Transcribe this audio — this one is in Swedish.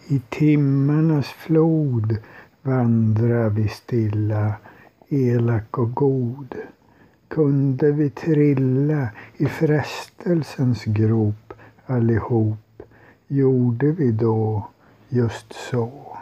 I timmarnas flod vandrar vi stilla, elak och god. Kunde vi trilla i frestelsens grop allihop, gjorde vi då just så.